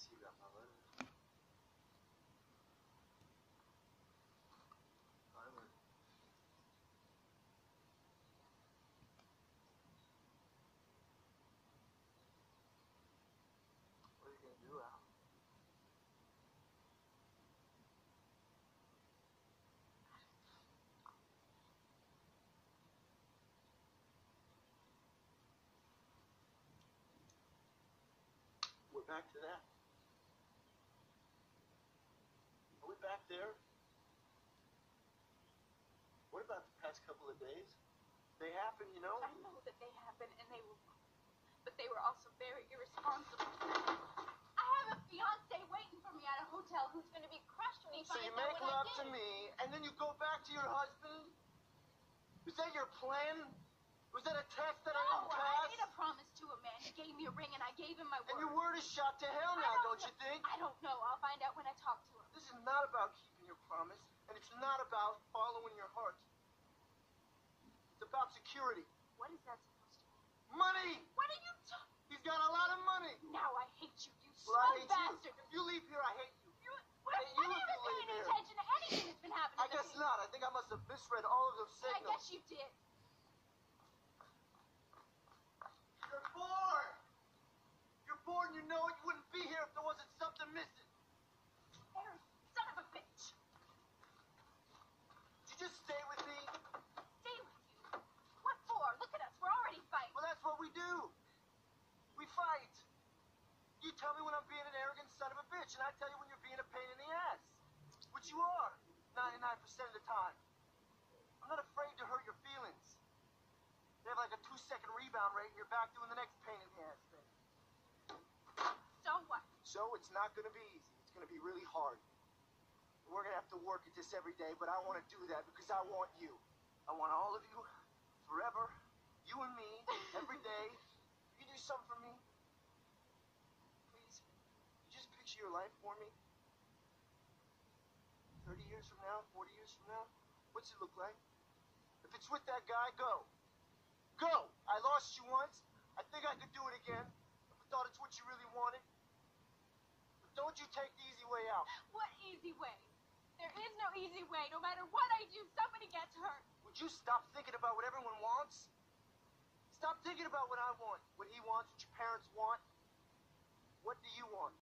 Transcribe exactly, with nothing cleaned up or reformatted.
see you got my letter. Finally. What are you gonna do, Al? We're back to that. Are we back there? What about the past couple of days? They happened, you know? I know that they happened, and they were, but they were also very irresponsible. I have a fiance waiting for me at a hotel who's going to be crushed when he So finds you out make what love I to did. me, and then you go back to your husband? Was that your plan? Was that a test that I No, didn't I pass? made a promise to a man. He gave me a ring, and I gave him my word. And your word is shot to hell now, I don't, don't you think? I don't know. I'll find out when I talk to him. This is not about keeping your promise, and it's not about following your heart. It's about security. What is that supposed to mean? Money! What are you talking? He's got a lot of money. Now I hate you, you Well, I slow hate bastard. you. If you leave here, I hate you. You, what, Hey, have you you been leave paying any here. attention to anything that's been happening? I guess to me? not. I think I must have misread all of those I signals. guess you did. You're bored. You're bored, and you know it. You wouldn't be here if there wasn't something missing. Eric, son of a bitch. Did you just stay with me? Stay with you. What for? Look at us. We're already fighting. Well, that's what we do. We fight. You tell me when I'm being an arrogant son of a bitch, and I tell you when you're being a pain in the ass. Which you are, ninety-nine percent of the time. I'm not afraid to hurt your feelings. They have like a two-second rebound rate, and you're back doing the next pain in the ass thing. So what? So it's not going to be easy. It's going to be really hard. We're going to have to work at this every day, but I want to do that because I want you. I want all of you, forever, you and me, every day. You do something for me. Please, you just picture your life for me. thirty years from now, forty years from now, what's it look like? If it's with that guy, go. Go! I lost you once. I think I could do it again. If I thought it's what you really wanted. But don't you take the easy way out. What easy way? There is no easy way. No matter what I do, somebody gets hurt. Would you stop thinking about what everyone wants? Stop thinking about what I want, what he wants, what your parents want. What do you want?